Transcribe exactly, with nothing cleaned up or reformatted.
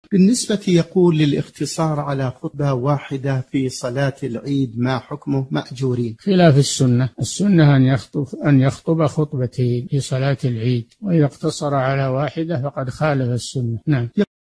بالنسبة يقول للاقتصار على خطبة واحدة في صلاة العيد ما حكمه مأجورين؟ خلاف السنة. السنة أن يخطب أن يخطب خطبتين في صلاة العيد، وإذا اقتصر على واحدة فقد خالف السنة. نعم.